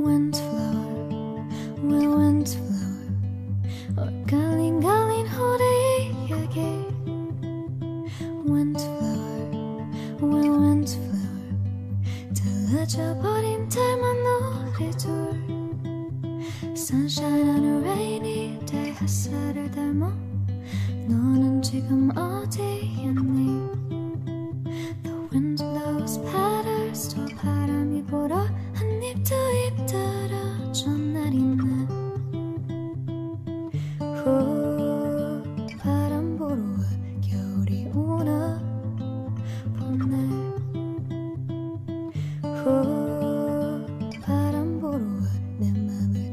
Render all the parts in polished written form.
Windflower, well windflower 엇갈린 호레이야기 Windflower, well windflower 달라져버린 닮은 우리 둘 Sunshine on a rainy day 햇살을 닮아 너는 지금 어디였니 The wind blows petals 또 바람이 불어 한 입 두 입 떨어져 내리네 후 바람 불어와 겨울이 오나 보네 후 바람 불어와 내 맘을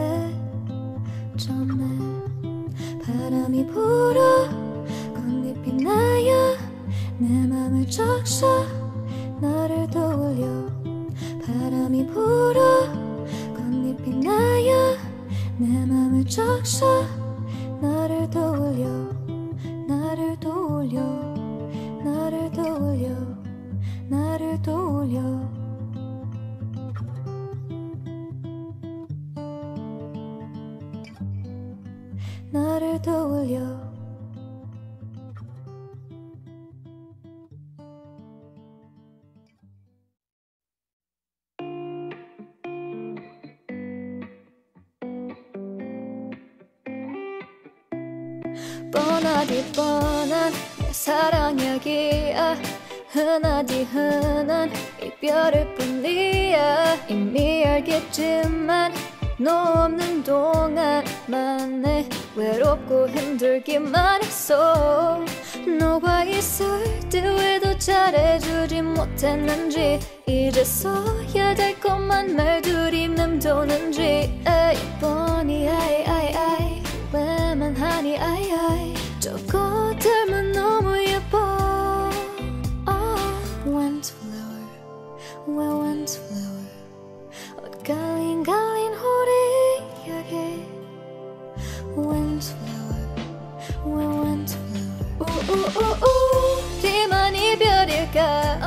달래줬네 바람이 불어 꽃잎이 나요 내 맘을 적셔 너를 떠올려 바람이 불어 꽃잎이 나요 내 맘을 적셔 너를 떠올려 나를 떠올려 나를 떠올려 나를 떠올려 나를 떠올려 뻔하디 뻔한 내 사랑 이야기야 흔하디 흔한 이별일 뿐이야 이미 알겠지만 너 없는 동안만에 외롭고 힘들기만 했어 너가 있을 때 왜 더 잘해주지 못했는지 이제서야 될 것만 말들이 맴도는지 에이 뻔히 아이 아이 아이 왜만 하니 아이 아이 저거 닮은 너무 예뻐 Windflower, well windflower 엇갈린 호레이야기 Windflower, well windflower 우리만 이별일까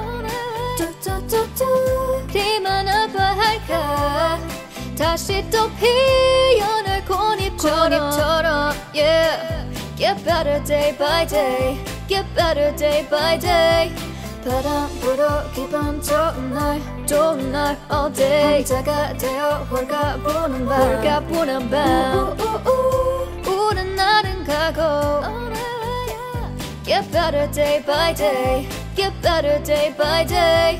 우리만 아파할까 다시 또 피어날 꽃잎처럼 yeah. Get better day by day Get better day by day 바람 불어 기분 좋은 날 all day 혼자가 되어 홀가분한 밤 우는 날은 가고 Get better day by day Get better day by day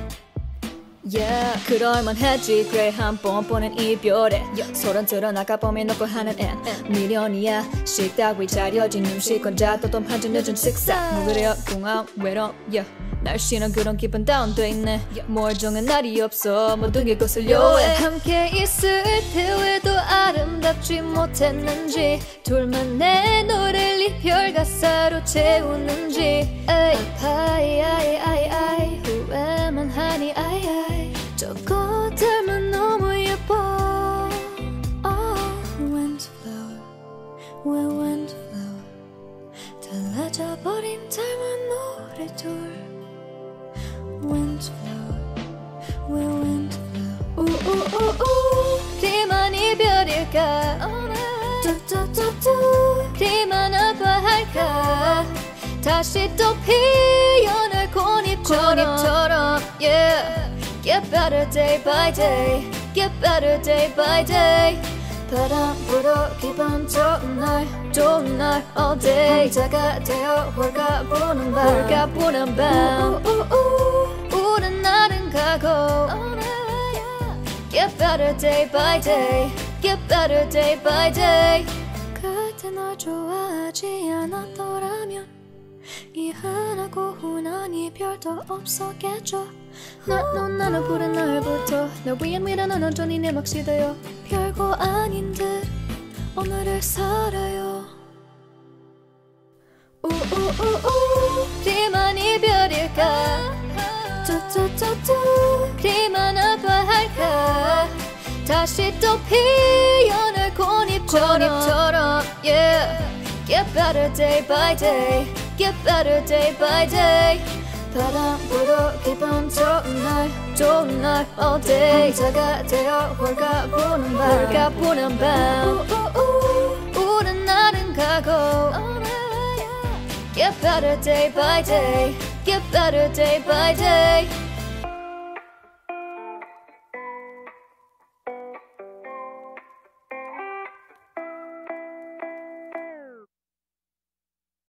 Yeah 그럴만하지 그래 한 번뿐인 이별에 소란 드러나가 봄에 놓고 하는 앤 미련이야 식탁 위 차려진 음식 혼자 도톰하지 늦은 식사 뭐 그래요 공허 외로움 날씨는 그런 기분 다운돼 있네 뭘 정한 날이 없어 모든 게 거슬려 해 함께 있을 때 왜 더 아름답지 못했는지 둘만 내 노래를 이별 가사로 채우는지 아파이 아이 아이 아이 후회만 하니 아이 아이 저거 닮은 너무 예뻐 Windflower, well windflower 달라져버린 닮은 우리 둘 Windflower, well windflower 우리만 이별일까 우리만 아파할까 다시 또 피어날 꽃잎처럼 yeah. Get better day by day Get better day by day 바람 불어 기분 좋은 날 all day 혼자가 되어 홀가분한 밤 우는 날은 가고 Get better day by day Get better day by day 그때 널 좋아하지 않았더라면 이 흔하고 흔한 이별도 없었겠죠 나는 부른 날부터 널 위한 미련은 온전히 내 몫이 되어 별거 아닌 듯 오늘을 살아요 우리만 이별일까 우리만 아파할까 다시 또 피어날 꽃잎처럼 yeah. Get better day by day Get better day by day 바람보다 기분 좋은 날 all day 혼자가 되어 홀가 보는 밤 우는 날은 가고 Get better day by day Get better day by day